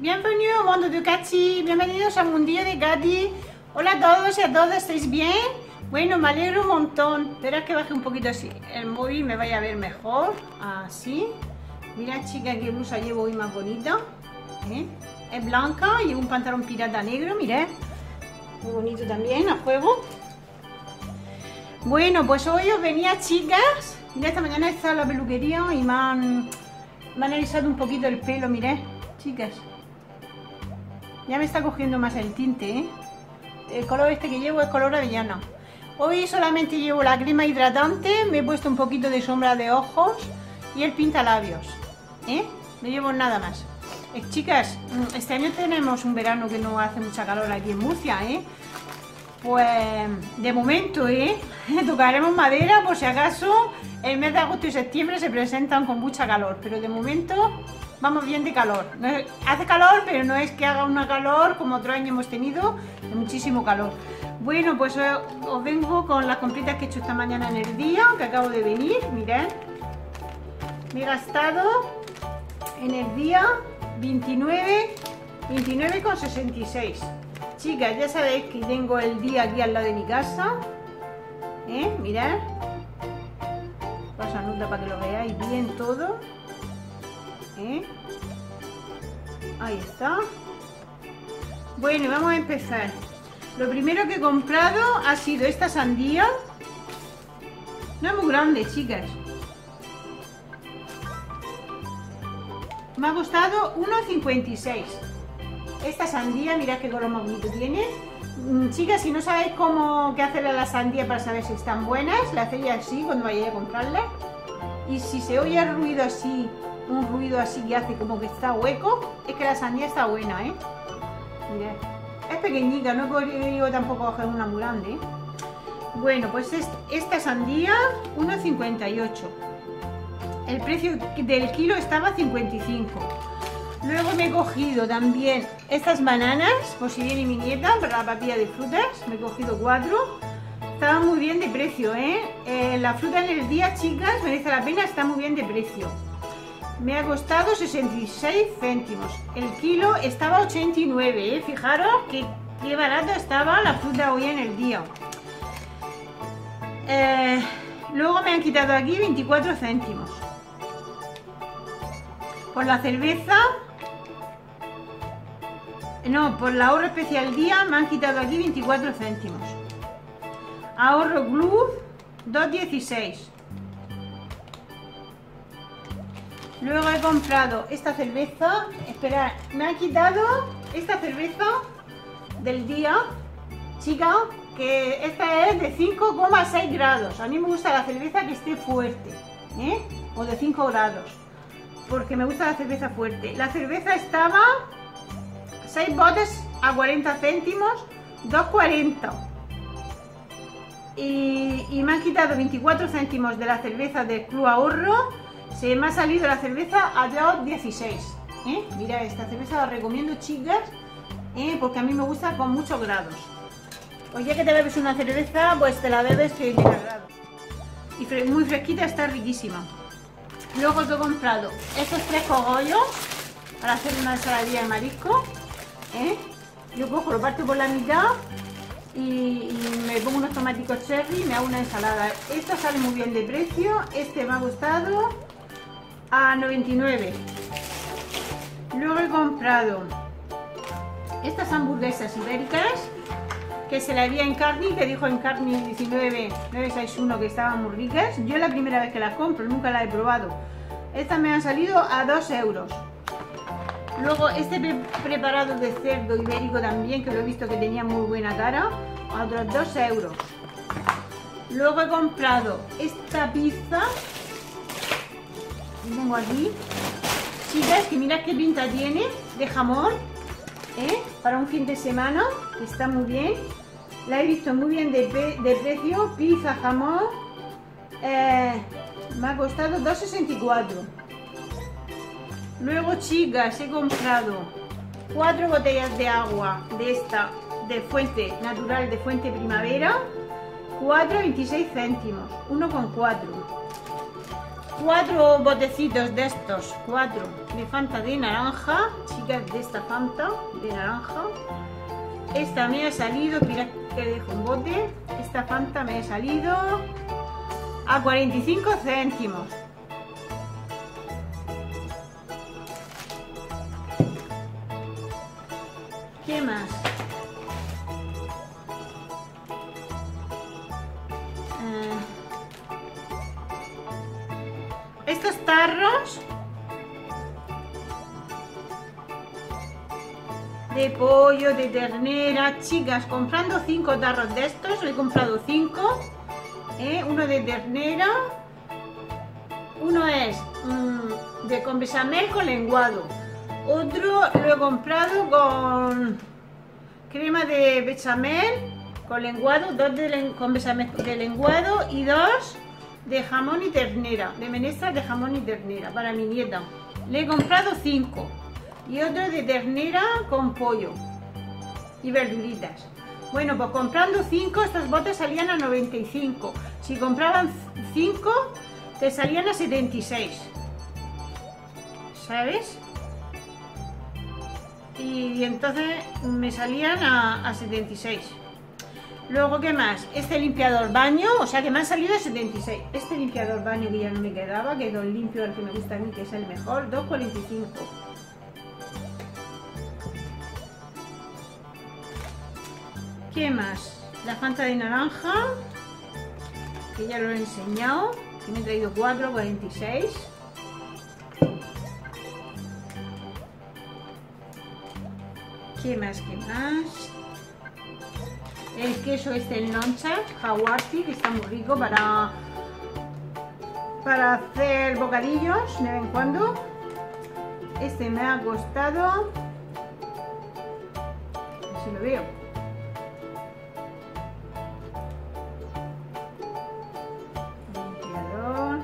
Bienvenido al mundo de Katy, bienvenidos al mundillo de Katy. Hola a todos y a todas, ¿estáis bien? Bueno, me alegro un montón. Espera que baje un poquito así el móvil, me vaya a ver mejor. Así. Mira, chica, qué blusa llevo hoy más bonita. Es blanca y un pantalón pirata negro, mirad. Muy bonito también, a juego. Bueno, pues hoy os venía, chicas. Mira, esta mañana he estado en la peluquería y me han alisado un poquito el pelo, mirad, chicas. Ya me está cogiendo más el tinte, El color este que llevo es color avellana. Hoy solamente llevo la crema hidratante, me he puesto un poquito de sombra de ojos y el pintalabios, No llevo nada más. Chicas, este año tenemos un verano que no hace mucha calor aquí en Murcia, Pues de momento, tocaremos madera por si acaso el mes de agosto y septiembre se presentan con mucha calor, pero de momento vamos bien de calor. No es, hace calor, pero no es que haga una calor como otro año hemos tenido, de muchísimo calor. Bueno, pues os vengo con las compritas que he hecho esta mañana en el día, que acabo de venir, mirad. Me he gastado en el día 29,66. Chicas, ya sabéis que tengo el día aquí al lado de mi casa, mirad. Paso a nota para que lo veáis bien todo. Ahí está. Bueno, y vamos a empezar. Lo primero que he comprado ha sido esta sandía. No es muy grande, chicas. Me ha costado 1,56. Esta sandía, mirad qué color más bonito tiene. Chicas, si no sabéis qué hacerle a la sandía para saber si están buenas, la hacéis así cuando vayáis a comprarla. Y si se oye el ruido así, un ruido así que hace como que está hueco, es que la sandía está buena, Mirad, es pequeñita, no he podido tampoco coger una muy grande, Bueno, pues esta sandía, 1,58. El precio del kilo estaba 55. Luego me he cogido también estas bananas, por si viene mi nieta, para la papilla de frutas. Me he cogido 4. Estaban muy bien de precio, La fruta en el día, chicas, merece la pena, está muy bien de precio. Me ha costado 66 céntimos. El kilo estaba 89, Fijaros qué barato estaba la fruta hoy en el día. Luego me han quitado aquí 24 céntimos. Por la cerveza, por el ahorro especial día me han quitado aquí 24 céntimos. Ahorro Club, 2,16. Luego he comprado esta cerveza. Esperad, me han quitado esta cerveza del día, chica, que esta es de 5,6 grados. A mí me gusta la cerveza que esté fuerte, o de 5 grados, porque me gusta la cerveza fuerte. La cerveza estaba 6 botes a 40 céntimos, 2,40. Y me han quitado 24 céntimos de la cerveza del Club Ahorro. Se me ha salido la cerveza a 2,16. Mira, esta cerveza la recomiendo, chicas, porque a mí me gusta con muchos grados. Pues ya que te bebes una cerveza, pues te la bebes que tiene grados. Y muy fresquita, está riquísima. Luego te he comprado estos 3 cogollos para hacer una ensaladilla de marisco. Yo cojo, lo parto por la mitad y me pongo unos tomáticos cherry y me hago una ensalada. Esto sale muy bien de precio. Este me ha costado a 99. Luego he comprado estas hamburguesas ibéricas que se la vi en Carni, que dijo en Carni 19961 que estaban muy ricas. Yo es la primera vez que las compro, nunca las he probado. Estas me han salido a 2 euros. Luego este preparado de cerdo ibérico también, que lo he visto que tenía muy buena cara, a otros 2 euros. Luego he comprado esta pizza que tengo aquí, chicas, que mirad qué pinta tiene, de jamón, para un fin de semana, que está muy bien. La he visto muy bien de precio, pizza, jamón, me ha costado 2,64. Luego, chicas, he comprado 4 botellas de agua de esta, de fuente natural, de fuente primavera, 4,26 céntimos, 1,4. 4 botecitos de estos, 4 de Fanta de naranja, chicas, de esta Fanta de naranja. Esta me ha salido, mirad que dejo un bote, esta Fanta me ha salido a 45 céntimos. ¿Qué más? Estos tarros de pollo, de ternera, chicas, comprando 5 tarros de estos, he comprado 5, uno de ternera, uno es con bechamel con lenguado, otro lo he comprado con crema de bechamel con lenguado, 2 con bechamel de lenguado y 2 de jamón y ternera, de menestras de jamón y ternera para mi nieta. Le he comprado 5 y otro de ternera con pollo y verduritas. Bueno, pues comprando 5 estos botes salían a 95. Si compraban 5 te salían a 76, ¿sabes? Y entonces me salían a 76. Luego, ¿qué más? Este limpiador baño, o sea que me han salido a 76. Este limpiador baño que ya no me quedaba, que quedó limpio, el que me gusta a mí, que es el mejor, 2,45. ¿Qué más? La Fanta de naranja, que ya lo he enseñado, que me he traído 4,46. ¿Qué más? ¿Qué más? El queso este en loncha, Hawarti, que está muy rico para hacer bocadillos de vez en cuando. Este me ha costado, a ver si lo veo, limpiador.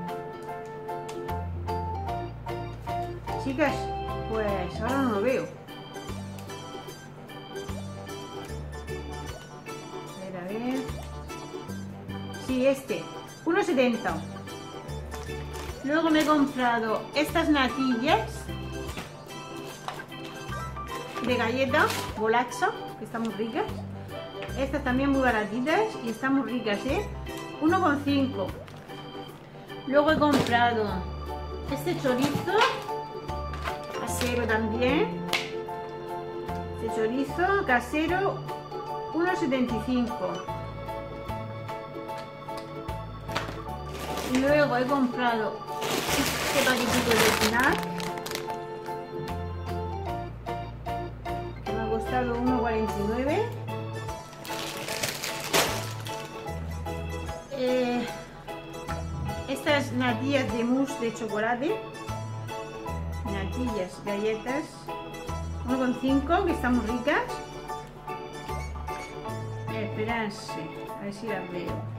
Chicas, pues ahora no lo veo. Sí, este, 1,70. Luego me he comprado estas natillas de galleta Bolacha, que están muy ricas. Estas también muy baratitas y están muy ricas, 1,5. Luego he comprado este chorizo casero también. Este chorizo casero, 1,75. Y luego he comprado este paquetito de snack, que me ha costado 1,49. Estas natillas de mousse de chocolate, natillas, galletas, 1,5, que están muy ricas. Esperanse, a ver si las veo.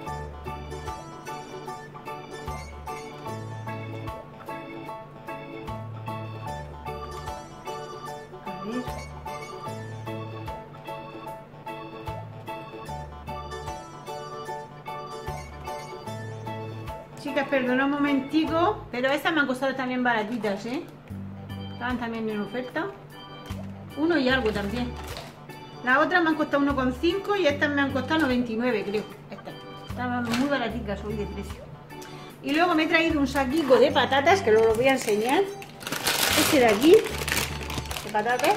Chicas, perdona un momentico, pero estas me han costado también baratitas, estaban también en oferta, 1 y algo también. Las otras me han costado 1,5 y estas me han costado 99, creo. Estas estaban muy baratitas hoy de precio. Y luego me he traído un saquito de patatas, que lo voy a enseñar. Este de aquí, de patatas.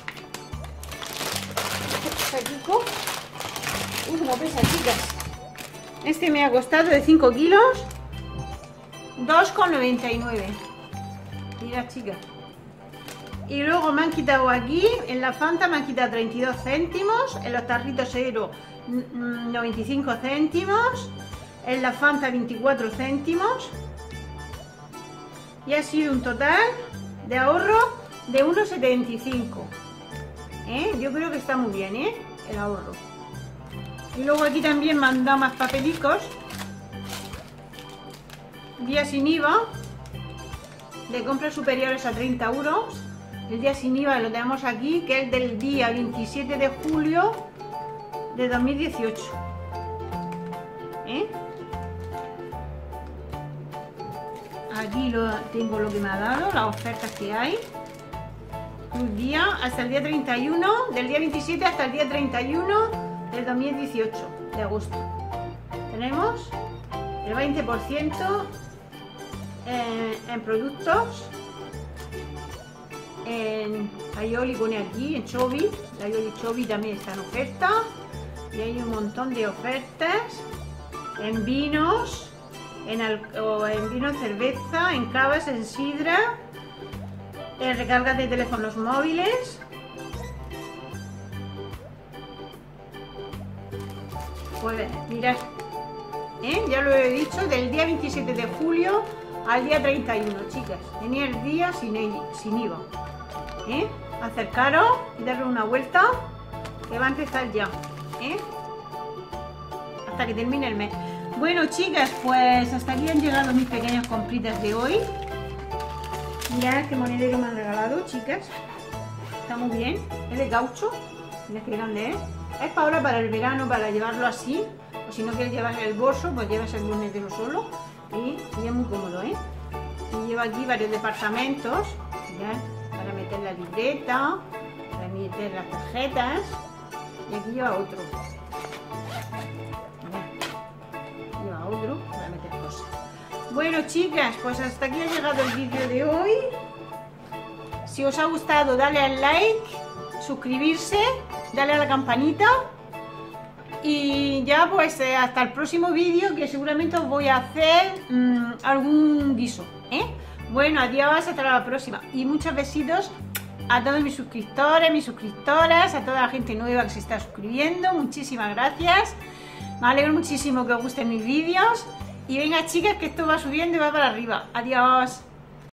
Este saquito. Uy, como pesa, chicas. Este me ha costado de 5 kilos, 2,99. Mira, chicas. Y luego me han quitado aquí, en la Fanta me han quitado 32 céntimos, en los tarritos Ero 95 céntimos, en la Fanta 24 céntimos. Y ha sido un total de ahorro de 1,75. Yo creo que está muy bien, el ahorro. Y luego aquí también me han dado más papelicos. Día sin IVA, de compras superiores a 30 euros. El día sin IVA lo tenemos aquí, que es del día 27 de julio de 2018. Aquí tengo lo que me ha dado, las ofertas que hay. Un día hasta el día 31, del día 27 hasta el día 31 del 2018 de agosto. Tenemos el 20% en productos, en Aioli pone aquí, en Chobi, la Aioli Chobi también está en oferta. Y hay un montón de ofertas en vinos, en vino, cerveza, en cavas, en sidra, en recargas de teléfonos móviles. Pues mirad, ya lo he dicho, del día 27 de julio al día 31, chicas. Tenía el día sin IVA. Acercaros y darle una vuelta, que va a empezar ya. Hasta que termine el mes. Bueno, chicas, pues hasta aquí han llegado mis pequeñas compritas de hoy. Mirad qué monedero me han regalado, chicas. Está muy bien. Es de caucho. Mirad qué grande es. Es para ahora, para el verano, para llevarlo así. O si no quieres llevar el bolso, pues llevas el monedero solo. Y es muy cómodo, Y lleva aquí varios departamentos. Mirad, para meter la libreta, para meter las tarjetas. Y aquí lleva otro. Lleva otro para meter cosas. Bueno, chicas, pues hasta aquí ha llegado el vídeo de hoy. Si os ha gustado, dale al like, suscribirse, dale a la campanita. Y ya pues hasta el próximo vídeo, que seguramente os voy a hacer algún guiso. Bueno, adiós, hasta la próxima. Y muchos besitos a todos mis suscriptores, mis suscriptoras, a toda la gente nueva que se está suscribiendo. Muchísimas gracias. Me alegro muchísimo que os gusten mis vídeos. Y venga, chicas, que esto va subiendo y va para arriba. Adiós.